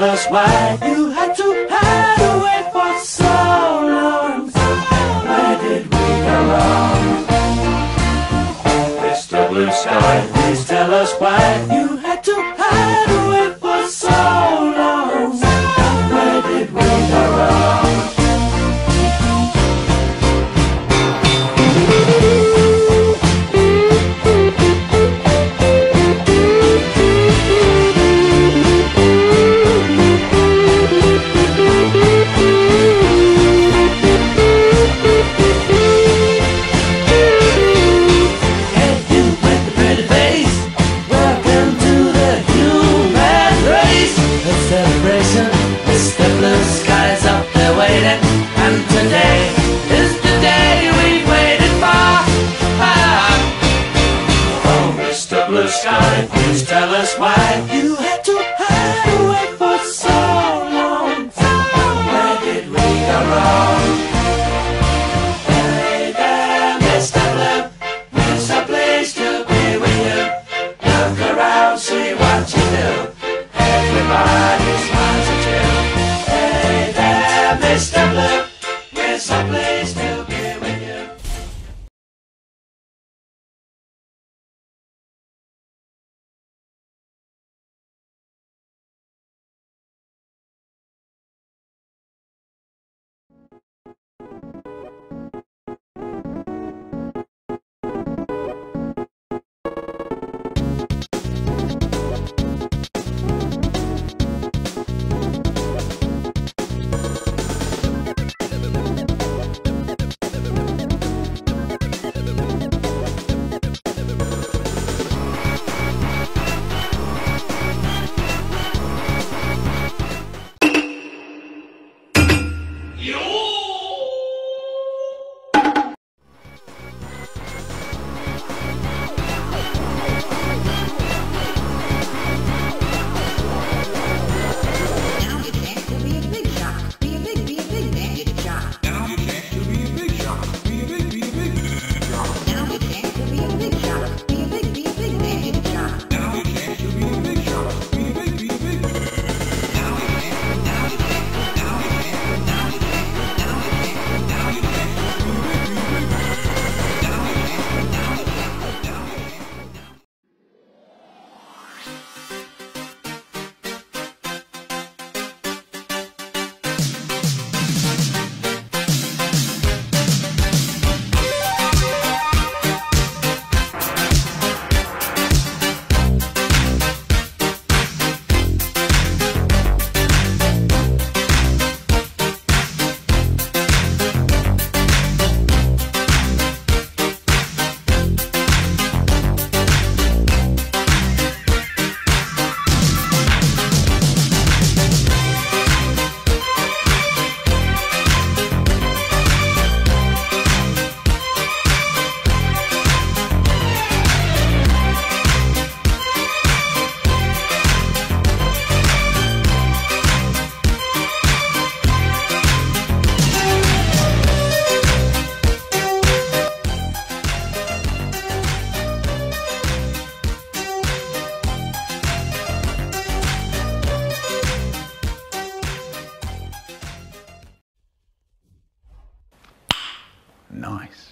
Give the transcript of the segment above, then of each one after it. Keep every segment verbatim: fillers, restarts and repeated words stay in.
us why you had to hide away for so long. Where did we go wrong? Mister Blue Sky, please tell us why you had to hide away for so long. Where did we go wrong? Please tell us why you had to hide away for so long. Where did we go wrong? Hey there, Mister Blue, it's a place to be with you. Look around, see what you do. Everybody smiles at you. Hey there, Mister Blue, it's a place to be with you. Nice.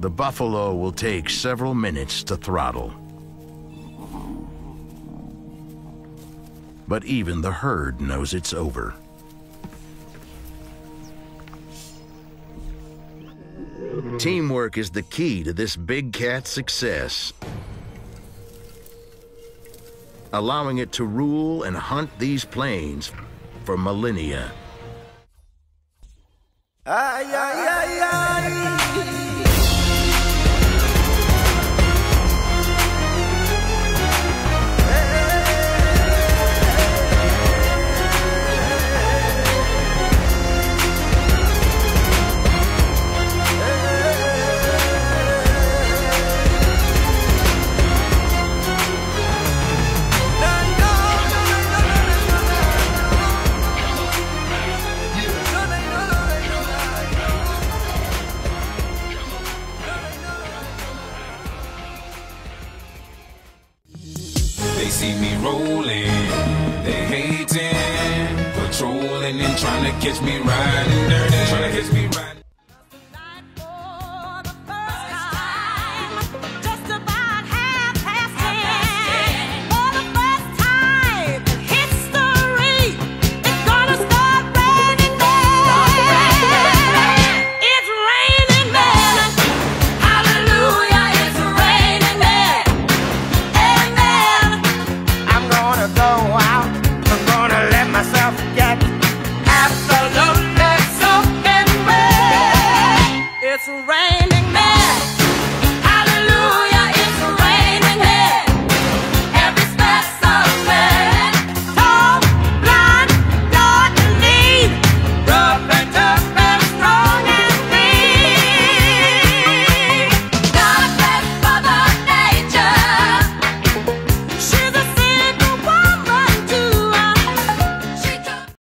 the buffalo will take several minutes to throttle. But even the herd knows it's over. Teamwork is the key to this big cat's success, allowing it to rule and hunt these plains for millennia. Ay, ay, ay, ay. They see me rolling, they hating, patrolling and trying to catch me riding dirty, trying to catch me riding. It's raining men.